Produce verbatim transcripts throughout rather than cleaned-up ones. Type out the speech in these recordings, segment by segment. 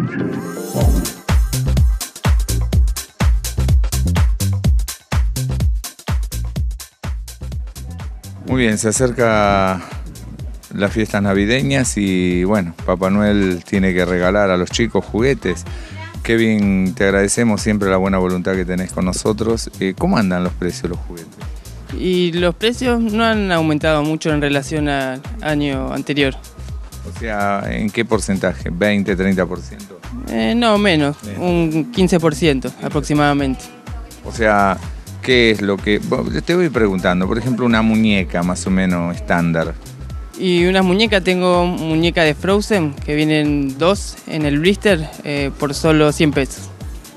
Muy bien, se acerca las fiestas navideñas y bueno, Papá Noel tiene que regalar a los chicos juguetes. Kevin, te agradecemos siempre la buena voluntad que tenés con nosotros. Eh, ¿Cómo andan los precios de los juguetes? Y los precios no han aumentado mucho en relación al año anterior. O sea, ¿en qué porcentaje? ¿veinte, treinta por ciento? Eh, no, menos, Bien. un quince por ciento aproximadamente. O sea, ¿qué es lo que...? Te voy preguntando, por ejemplo, una muñeca más o menos estándar. Y unas muñecas, tengo muñeca de Frozen, que vienen dos en el blister eh, por solo cien pesos.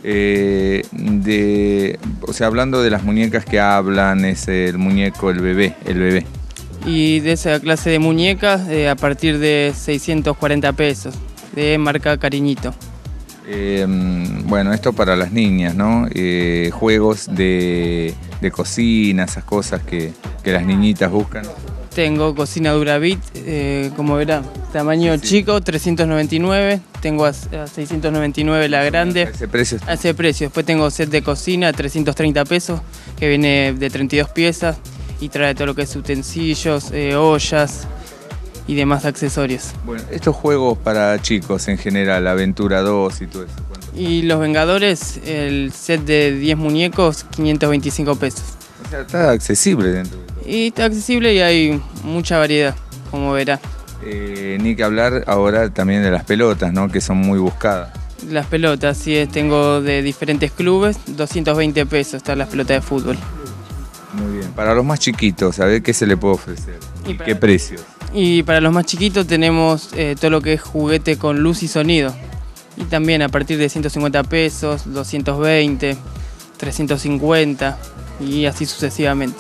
Eh, de, o sea, hablando de las muñecas que hablan, es el muñeco, el bebé, el bebé. Y de esa clase de muñecas eh, a partir de seiscientos cuarenta pesos, de marca Cariñito. Eh, bueno, esto para las niñas, ¿no? Eh, juegos de, de cocina, esas cosas que, que las niñitas buscan. Tengo cocina Duravit, eh, como verán, tamaño sí, sí. chico, trescientos noventa y nueve. Tengo a, a seiscientos noventa y nueve la grande. ¿A ese precio? A ese precio. Después tengo set de cocina, trescientos treinta pesos, que viene de treinta y dos piezas y trae todo lo que es utensilios, eh, ollas y demás accesorios. Bueno, estos juegos para chicos en general, Aventura dos y todo eso. Y los Vengadores, el set de diez muñecos, quinientos veinticinco pesos. O sea, está accesible dentro de todo. Y está accesible y hay mucha variedad, como verá. Eh, ni que hablar ahora también de las pelotas, ¿no? Que son muy buscadas. Las pelotas, sí, tengo de diferentes clubes, doscientos veinte pesos están las pelotas de fútbol. Muy bien. Para los más chiquitos, a ver qué se le puede ofrecer y, y para, qué precios. Y para los más chiquitos tenemos eh, todo lo que es juguete con luz y sonido. Y también a partir de ciento cincuenta pesos, doscientos veinte, trescientos cincuenta y así sucesivamente.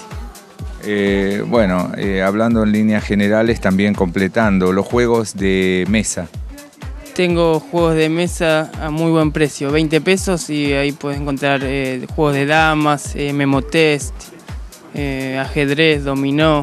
Eh, bueno, eh, hablando en líneas generales, también completando los juegos de mesa. Tengo juegos de mesa a muy buen precio, veinte pesos, y ahí puedes encontrar eh, juegos de damas, eh, memotest, eh, ajedrez, dominó.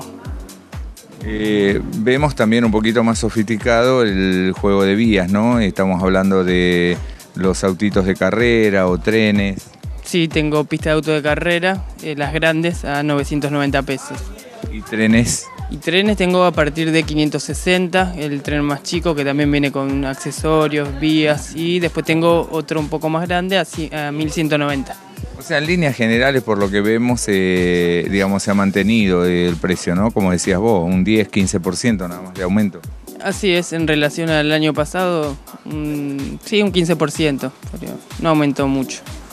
Eh, vemos también un poquito más sofisticado el juego de vías, ¿no? Estamos hablando de los autitos de carrera o trenes. Sí, tengo pista de auto de carrera, eh, las grandes a novecientos noventa pesos. ¿Y trenes? Y trenes tengo a partir de quinientos sesenta, el tren más chico que también viene con accesorios, vías, y después tengo otro un poco más grande a mil ciento noventa. O sea, en líneas generales, por lo que vemos, eh, digamos, se ha mantenido el precio, ¿no? Como decías vos, un diez, quince por ciento nada más de aumento. Así es, en relación al año pasado, un, sí, un quince por ciento, pero no aumentó mucho.